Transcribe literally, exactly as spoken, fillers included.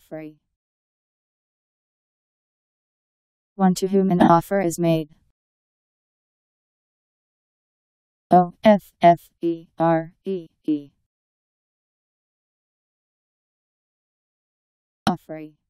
Offery. One to whom an offer is made. O F F E R E E. Offery.